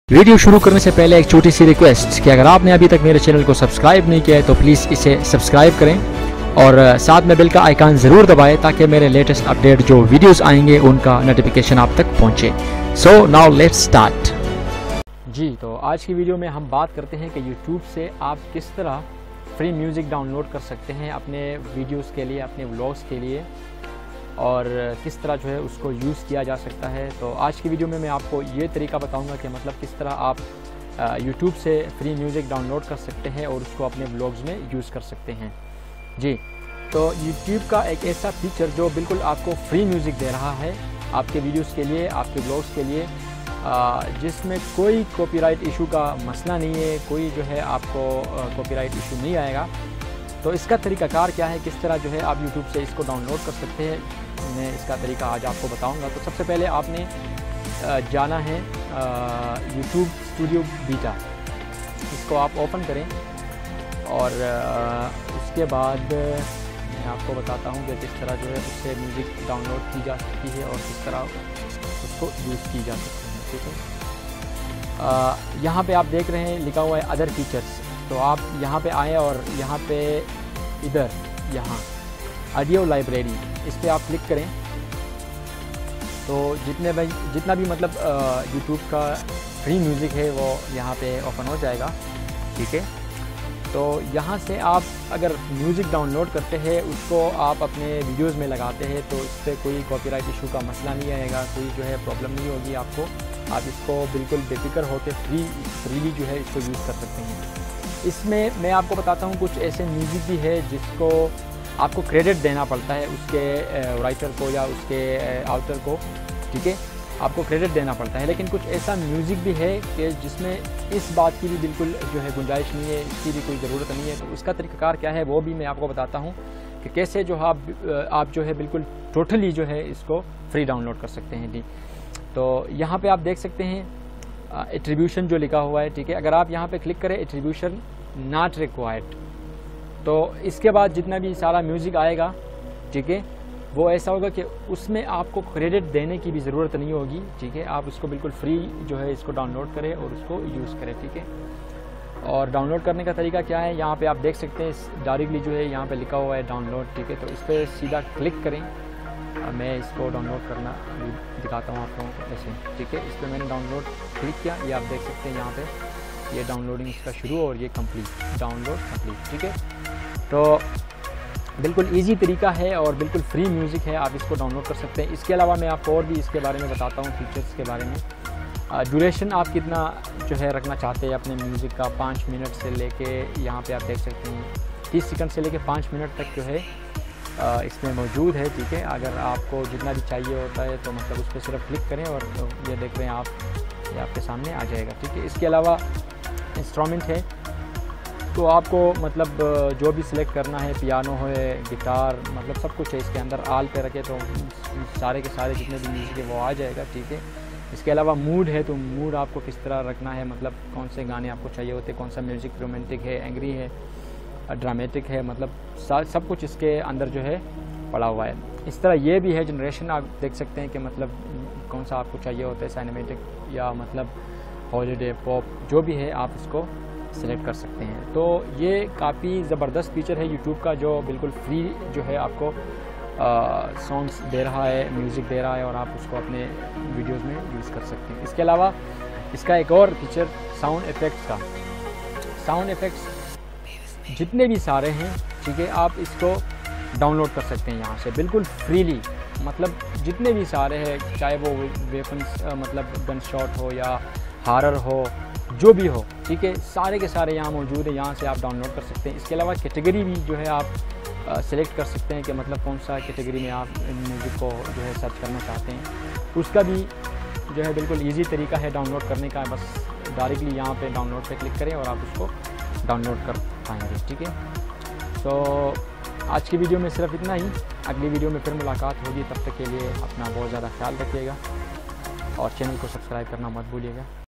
Video शुरू करने से पहले एक छोटी सी रिक्वेस्ट कि अगर आपने अभी तक मेरे चैनल को सब्सक्राइब नहीं किया है तो प्लीज़ इसे सब्सक्राइब करें और साथ में बेल का आइकन ज़रूर दबाएं ताकि मेरे लेटेस्ट अपडेट जो वीडियोस आएंगे उनका नोटिफिकेशन आप तक पहुंचे। So now let's start. जी, तो आज की वीडियो में हम बात करते हैं कि यूट्यूब से आप किस तरह फ्री म्यूज़िक डाउनलोड कर सकते हैं अपने वीडियोज़ के लिए, अपने व्लॉग्स के लिए, और किस तरह जो है उसको यूज़ किया जा सकता है। तो आज की वीडियो में मैं आपको ये तरीका बताऊंगा कि मतलब किस तरह आप YouTube से फ्री म्यूज़िक डाउनलोड कर सकते हैं और उसको अपने व्लॉग्स में यूज़ कर सकते हैं। जी, तो YouTube का एक ऐसा फीचर जो बिल्कुल आपको फ्री म्यूज़िक दे रहा है आपके वीडियोज़ के लिए, आपके व्लॉग्स के लिए, जिसमें कोई कॉपीराइट इशू का मसला नहीं है, कोई जो है आपको कॉपीराइट इशू नहीं आएगा। तो इसका तरीकाकार क्या है, किस तरह जो है आप YouTube से इसको डाउनलोड कर सकते हैं, मैं इसका तरीका आज आपको बताऊंगा। तो सबसे पहले आपने जाना है YouTube स्टूडियो बीटा, इसको आप ओपन करें और उसके बाद मैं आपको बताता हूं कि किस तरह जो है उससे म्यूज़िक डाउनलोड की जा सकती है और किस तरह उसको यूज़ की जा सकती है। ठीक है, यहाँ पे आप देख रहे हैं लिखा हुआ है अदर फीचर्स, तो आप यहाँ पे आएँ और यहाँ पे इधर यहाँ ऑडियो लाइब्रेरी, इस पर आप क्लिक करें तो जितना भी मतलब YouTube का फ्री म्यूज़िक है वो यहाँ पे ओपन हो जाएगा। ठीक है, तो यहाँ से आप अगर म्यूज़िक डाउनलोड करते हैं, उसको आप अपने वीडियोस में लगाते हैं तो इस पर कोई कॉपीराइट इशू का मसला नहीं आएगा, कोई जो है प्रॉब्लम नहीं होगी आपको। आप इसको बिल्कुल बेफिक्र होकर फ्रीली जो है इसको यूज़ कर सकते हैं। इसमें मैं आपको बताता हूँ कुछ ऐसे म्यूज़िक भी है जिसको आपको क्रेडिट देना पड़ता है उसके राइटर को या उसके ऑथर को। ठीक है, आपको क्रेडिट देना पड़ता है, लेकिन कुछ ऐसा म्यूज़िक भी है कि जिसमें इस बात की भी बिल्कुल जो है गुंजाइश नहीं है, इसकी भी कोई ज़रूरत नहीं है। तो उसका तरीक़ाकार क्या है वो भी मैं आपको बताता हूँ कि कैसे जो आप जो है बिल्कुल टोटली जो है इसको फ्री डाउनलोड कर सकते हैं। जी, तो यहाँ पर आप देख सकते हैं एट्रीब्यूशन जो लिखा हुआ है। ठीक है, अगर आप यहाँ पे क्लिक करें एट्रीब्यूशन नॉट रिक्वायर्ड, तो इसके बाद जितना भी सारा म्यूज़िक आएगा, ठीक है, वो ऐसा होगा कि उसमें आपको क्रेडिट देने की भी ज़रूरत नहीं होगी। ठीक है, आप उसको बिल्कुल फ्री जो है इसको डाउनलोड करें और उसको यूज़ करें। ठीक है, और डाउनलोड करने का तरीका क्या है, यहाँ पे आप देख सकते हैं डायरेक्टली जो है यहाँ पे लिखा हुआ है डाउनलोड। ठीक है, तो इस पर सीधा क्लिक करें। मैं इसको डाउनलोड करना दिखाता हूँ आप लोगों को ऐसे। ठीक है, इस पर मैंने डाउनलोड क्लिक किया, ये आप देख सकते हैं यहाँ पे ये डाउनलोडिंग इसका शुरू और ये कंप्लीट, डाउनलोड कंप्लीट। ठीक है, तो बिल्कुल इजी तरीका है और बिल्कुल फ्री म्यूज़िक है, आप इसको डाउनलोड कर सकते हैं। इसके अलावा मैं आपको और भी इसके बारे में बताता हूँ, फीचर्स के बारे में। ड्यूरेशन आप कितना जो है रखना चाहते हैं अपने म्यूज़िक का, 5 मिनट से लेके यहाँ पे आप देख सकते हैं 30 सेकंड से लेके 5 मिनट तक जो है इसमें मौजूद है। ठीक है, अगर आपको जितना भी चाहिए होता है तो मतलब उस पर सिर्फ क्लिक करें और ये देख रहे हैं आप, ये आपके सामने आ जाएगा। ठीक है, इसके अलावा इंस्ट्रूमेंट है, तो आपको मतलब जो भी सिलेक्ट करना है, पियानो है, गिटार, मतलब सब कुछ है इसके अंदर। आल पे रखे तो सारे के सारे जितने भी म्यूज़िक है वो आ जाएगा। ठीक है, इसके अलावा मूड है, तो मूड आपको किस तरह रखना है, मतलब कौन से गाने आपको चाहिए होते हैं, कौन सा म्यूज़िक रोमांटिक है, एंग्री है, ड्रामेटिक है, मतलब सब कुछ इसके अंदर जो है पड़ा हुआ है। इस तरह ये भी है जनरेशन, आप देख सकते हैं कि मतलब कौन सा आपको चाहिए होता है, सिनेमैटिक या मतलब हॉलीडे, पॉप, जो भी है आप इसको सिलेक्ट कर सकते हैं। तो ये काफ़ी ज़बरदस्त फीचर है YouTube का जो बिल्कुल फ्री जो है आपको सॉन्ग्स दे रहा है, म्यूज़िक दे रहा है और आप उसको अपने वीडियोस में यूज़ कर सकते हैं। इसके अलावा इसका एक और फीचर साउंड इफ़ेक्ट्स का, साउंड इफ़ेक्ट्स जितने भी सारे हैं, ठीक है, आप इसको डाउनलोड कर सकते हैं यहाँ से बिल्कुल फ्रीली। मतलब जितने भी सारे हैं, चाहे वो वेपन्स मतलब गन शॉट हो या हॉरर हो, जो भी हो, ठीक है, सारे के सारे यहाँ मौजूद है, यहाँ से आप डाउनलोड कर सकते हैं। इसके अलावा कैटेगरी भी जो है आप सेलेक्ट कर सकते हैं कि मतलब कौन सा कैटेगरी में आप म्यूज़िक को जो है सर्च करना चाहते हैं। उसका भी जो है बिल्कुल इजी तरीका है डाउनलोड करने का, बस डायरेक्टली यहाँ पे डाउनलोड पे क्लिक करें और आप उसको डाउनलोड कर पाएंगे। ठीक है, तो आज की वीडियो में सिर्फ इतना ही, अगली वीडियो में फिर मुलाकात होगी। तब तक के लिए अपना बहुत ज़्यादा ख्याल रखिएगा और चैनल को सब्सक्राइब करना मत भूलिएगा।